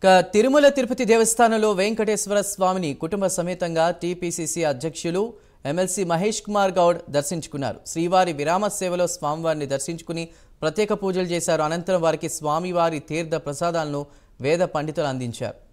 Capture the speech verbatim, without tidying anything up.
ఇక తిరుమల తిరుపతి దేవస్థానంలో వెంకటేశ్వర స్వామిని కుటుంబ సమేతంగా టీపీసీసీ అధ్యక్షులు ఎమ్మెల్సీ మహేష్ కుమార్ గౌడ్ దర్శించుకున్నారు. శ్రీవారి విరామ సేవలో స్వామివారిని దర్శించుకుని ప్రత్యేక పూజలు చేశారు. అనంతరం వారికి స్వామివారి తీర్థ ప్రసాదాలను వేద పండితులు అందించారు.